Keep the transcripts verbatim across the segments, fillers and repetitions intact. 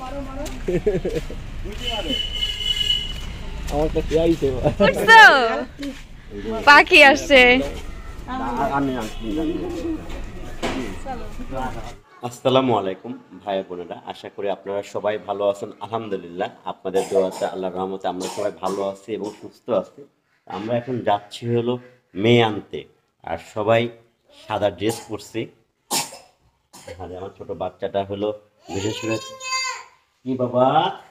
আমার কাছে আইছে পাখি আসছে। আসসালামু আলাইকুম ভাই বোনেরা, আশা করি আপনারা সবাই ভালো আছেন। আলহামদুলিল্লাহ আপনাদের দোয়াতে আল্লাহর রহমতে আমরা সবাই ভালো আছি এবং সুস্থ আছি। আমরা এখন যাচ্ছি হলো মেয়ে আনতে, আর সবাই সাদা ড্রেস পরছি। এখানে আমার ছোট বাচ্চাটা হলো বিশেষ করে কি বাবা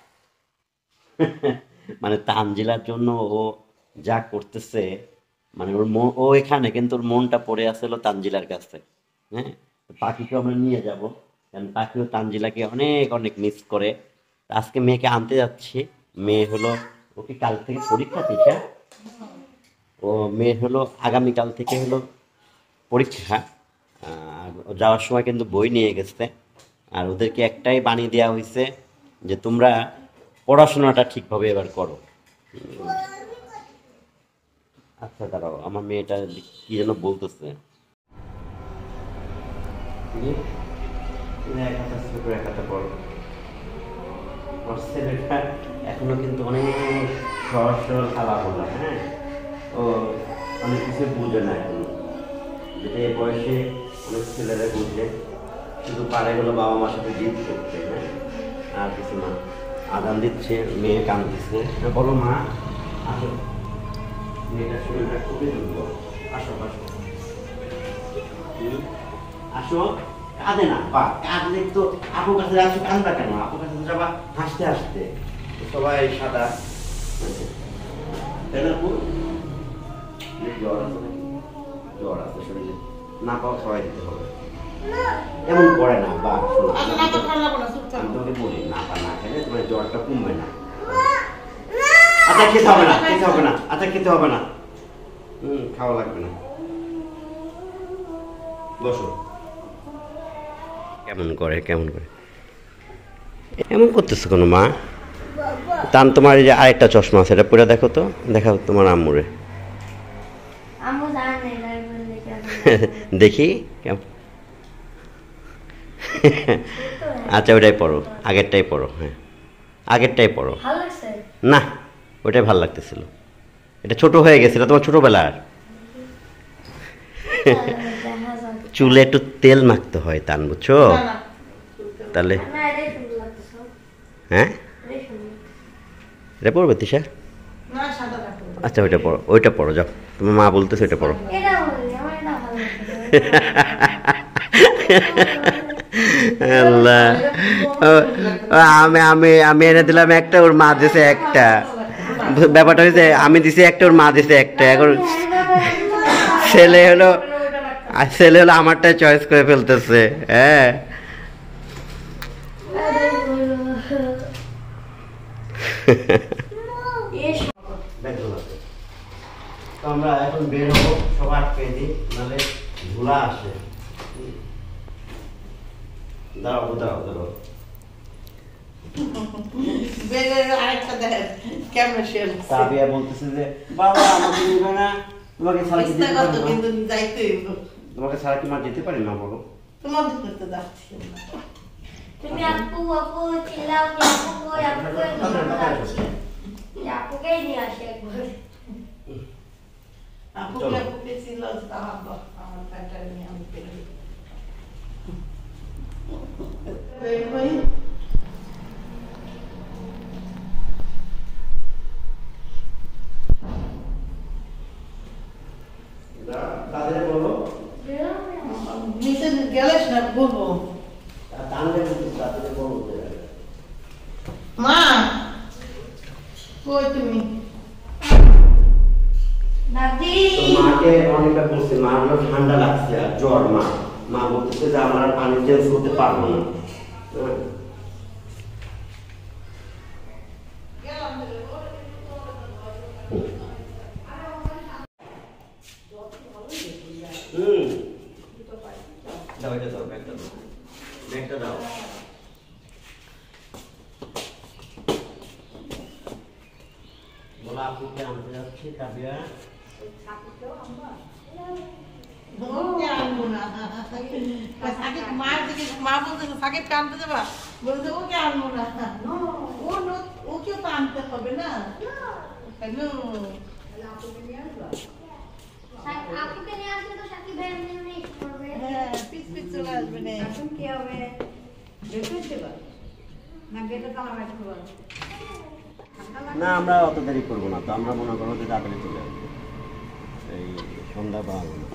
মানে তানজিলার জন্য ও যা করতেছে, মানে ওর মন ও এখানে কিন্তু ওর মনটা পড়ে আসলো তানজিলার কাছে। হ্যাঁ, পাখিকে আমরা নিয়ে যাব, কারণ পাখিও তানজিলাকে অনেক অনেক মিস করে। আজকে মেয়েকে আনতে যাচ্ছি। মেয়ে হলো ওকে কাল থেকে পরীক্ষা দিচ্ছে। ও মেয়ে হলো আগামীকাল থেকে হলো পরীক্ষা। যাওয়ার সময় কিন্তু বই নিয়ে গেছে, আর ওদেরকে একটাই বাণী দেওয়া হয়েছে যে তোমরা পড়াশোনাটা ঠিকভাবে এবার করো। আচ্ছা দাঁড়াও, আমার মেয়েটা কি যেন বলতেছে। এখনো কিন্তু অনেক সহজ সরল খেলা বলা। হ্যাঁ, ও অনেক কিছু বুঝে না এখনো, যেটা এই বয়সে অনেক ছেলেরা বুঝে, শুধু পারে হলো বাবা মার সাথে জিদ করতে। হ্যাঁ, আর কিছু না। আদান দিচ্ছে, মেয়ে কান দিচ্ছে। বলো মা, আসো। মেয়েটার শরীরটা খুবই দুর্বল। আসো আসো আসো, কাঁদে না বা কাঁদলে তো আপুর কাছে আসো, কান্দা কেন? আপুর কাছে যাবা হাসতে হাসতে। সবাই সাদা, তাই না? আপু জ্বর আছে নাকি? জ্বর আছে শরীরে, না পাও সবাই দিতে হবে। এমন করে না বা আমি তোকে বলি, না পা না খেলে তোমার জ্বরটা কমবে না। আচ্ছা খেতে হবে না, খেতে হবে না, আচ্ছা খেতে হবে না, হম খাওয়া লাগবে না। বসো। কেমন করে কেমন করে এমন করতেছো কোনো মা? তান তোমার এই যে আরেকটা চশমা আছে, এটা পরে দেখো তো, দেখাও তোমার আম্মুরে দেখি কেমন। আচ্ছা ওইটাই পড়ো, আগেরটাই পড়ো। হ্যাঁ আগেরটাই পড়ো। না ওইটাই ভালো লাগতেছিল, এটা ছোট হয়ে গেছিল তোমার ছোটবেলার। চুলে একটু তেল মাখতে হয় তান, বুঝছো? তাহলে হ্যাঁ এটা পড়বে তিশা? আচ্ছা ওইটা পড়ো, ওইটা পড়ো, যাও তোমার মা বলতেছে ওইটা পড়ো। আল্লাহ, আমি আমি আমি এনে দিলাম একটা, ওর মা দিছে একটা। ব্যাপারটা হয়েছে আমি দিছি একটা, ওর মা দিছে একটা। এখন ছেলে হলো আর ছেলে হলো আমারটাই চয়েস করে ফেলতেছে। হ্যাঁ আমরা এখন বের হবো, সবার পেয়ে দিই, নাহলে ধুলা আসে। দাঁড়াও দাঁড়াও দাঁড়াও, সাবিয়া বলতেছে যে বাবা আমাকে নিবে না, তোমাকে ছাড়া কি যেতে পারি না? তোমাকে ছাড়া কি মা যেতে পারি না? বলো। তোমাদের করতে যাচ্ছি তুমি আপু আপু চিল্লাও, কি আপু কই আপু কই যাচ্ছি, আপুকেই নিয়ে আসি একবার। আপু আপুকে চিল্লাও, আমার আমার কাটা নিয়ে আমি পেরে ভাই তাদের বলো নিচে গেলেস না বলবো। মা কই তুমি? দাদি মাকে অনেকটা বলছে, মা হলো ঠান্ডা লাগছে আর জ্বর। মা মা বলতেছে যে আমরা আর পানি চেঞ্জ করতে পারবো না। হুম দাও, এটা দাও, ব্যাগটা দাও, ব্যাগটা দাও। বলা আপুকে আনতে যাচ্ছি। কাবিয়া মা বলতে সাকিব আনতে যাবা, বলতে ওকে আনবো না। ও নো ওকেও তো আনতে হবে না কেন আপুকে নিয়ে আসলে তো সাকিব ভাই এমনি এমনি করবে। হ্যাঁ পিছ পিছ চলে আসবে না এখন কি হবে দেখতে দেবা না গেটে তালা মারতে হবে না আমরা অত দেরি করবো না তো, আমরা মনে করবো যে তাড়াতাড়ি চলে আসবো, এই সন্ধ্যা পাবো না।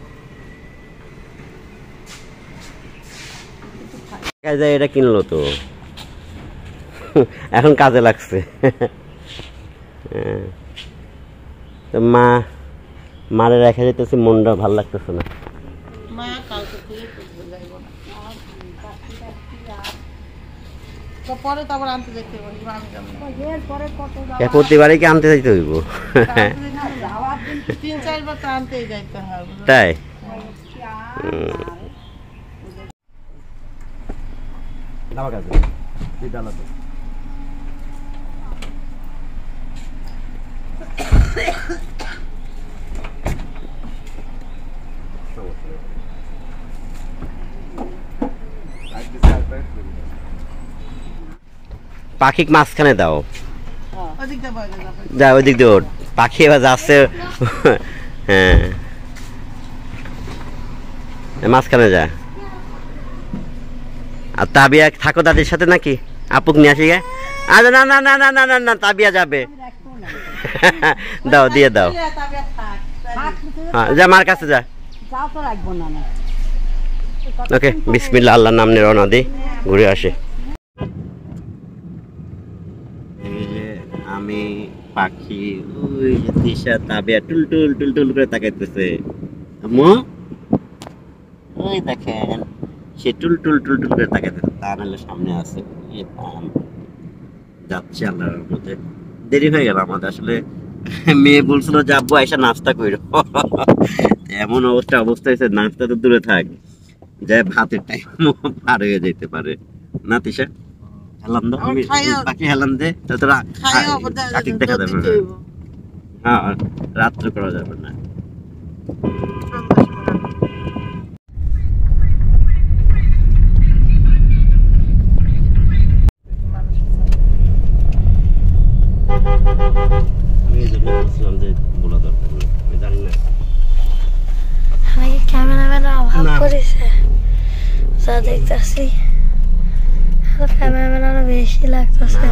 দেখা যায় এটা কিনলো তো এখন কাজে লাগছে। হ্যাঁ। তো মা মারে রেখে যেতেছি, মনটা ভালো লাগতেছে না। মা কালকে থেকে করতে যাইব না তো পরে তো আবার আনতে যেতে হবে আমি যাবো না। এরপরে কত এ প্রতিবারই কি আনতে যাইতে হইব? যাওয়ার দিন তিন চারবার তো আনতেই যাইতে হবে তাই হুম। দাও কাজে তুই ডালাতে পাখিক মাঝখানে দাও, ওদিকটা বাইরে যাবো যা ওই দিক দিয়ে ওঠ। পাখি এবার যাচ্ছে, হ্যাঁ মাঝখানে যা। আর তাবিয়া থাকো দাদির সাথে নাকি? আপুক নিয়ে আসি গে। আরে না না না না না না না তাবিয়া যাবে। দাও দিয়ে দাও, হ্যাঁ যা মার কাছে যা। যাও তো রাখবো না না ওকে বিসমিল্লাহ আল্লাহর নাম নিয়ে রওনা দিই, ঘুরে আসে। এই যে আমি পাখি, ওই যে দিশা তাবিয়া টুলটুল টুলটুল করে তাকাইতেছে। আম্মু ওই দেখেন সে টুল টুল টুল টুল করে তাকাইতেছে, তা নাহলে সামনে আছে। এই পান যাচ্ছে আল্লাহর মধ্যে। দেরি হয়ে গেল আমাদের আসলে, মেয়ে বলছিল যে আব্বু আইসা নাস্তা কইরো। এমন অবস্থা অবস্থা হয়েছে, নাস্তা তো দূরে থাক, যে ভাতের টাইম পার হয়ে যেতে পারে না। তিশা হেলাম দাও, আমি বাকি হেলাম দে তো তোরা ঠিক দেখা যাবে না। হ্যাঁ রাত্রে করা যাবে না। আমি এই জন্য বলছিলাম যে বলা দরকার নেই, আমি জানি না। আমাকে ক্যামেরাম্যানের অভাব না। করেছে যা দেখতেছি, ক্যামেরাম্যান আরো বেশি লাগতেছে।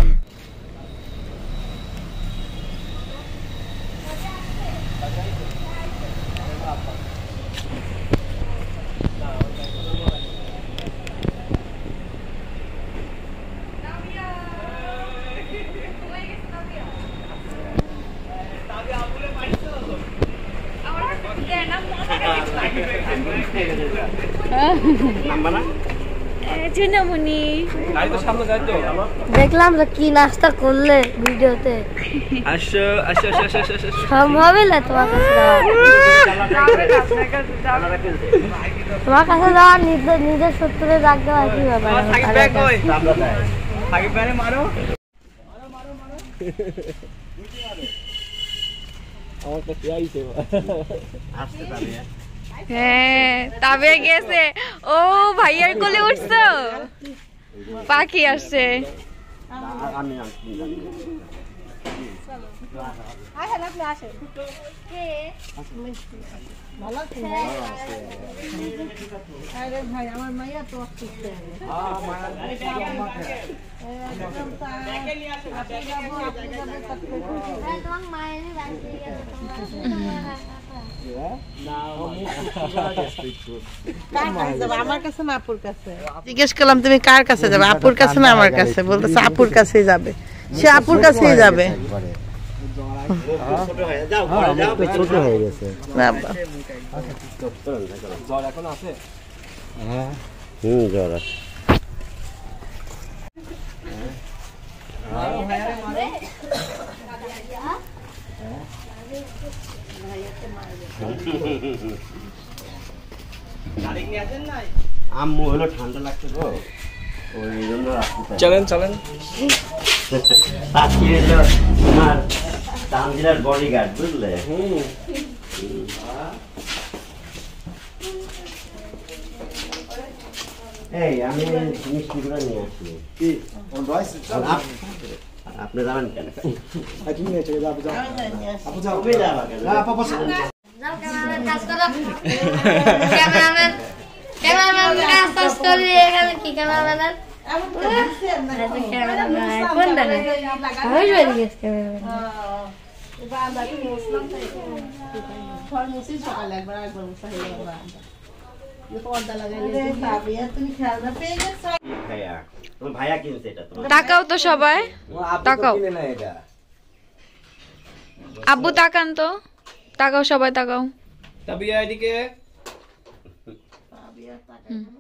দেখলাম তো কি নাস্তা করলে ভিডিওতে, সম্ভবই না তোমার কাছে যাওয়া। তোমার কাছে যাওয়া নিজের নিজের শত্রুরে ডাক দেওয়া কি ব্যাপার? হ্যাঁ তাবিয়া গেছে, ও ভাইয়ার কোলে উঠছো, পাখি আসছে। আমি আরে ভাই আমার মাইয়া তো অসুস্থ আমার কাছে না আপুর কাছে জিজ্ঞেস করলাম তুমি কার কাছে যাবে, আপুর কাছে না আমার কাছে? বলতেছে আপুর কাছেই যাবে, সে আপুর কাছেই যাবে। ছোট হয়ে গেছে। হুম জ্বর আছে। আম্মু হলো ঠান্ডা লাগছে তো, ওই জন্য রাখতে চলেন চলেন। তোমার তানজিলার বডিগার্ড বুঝলে। হুম এই আমি মিষ্টিগুলো নিয়ে আসি। আর আপ- আপনি যাবেন কেন? তুমি যাবা কেন? যাও ক্যামেরাম্যান কাজ করো ক্যামেরাম্যান ক্যামেরাম্যান কাজ কাজ করে এখানে কি ক্যামেরাম্যান ক্যামেরাম্যান কোন দানে হয়ে যাবে গেস ভাইয়া, তোমার ভাইয়া কিনছে এটা তোমার। তাকাও তো সবাই, তাকাও। আব্বু তাকান তো, তাকাও সবাই তাকাও। তাবিয়া এদিকে হুম।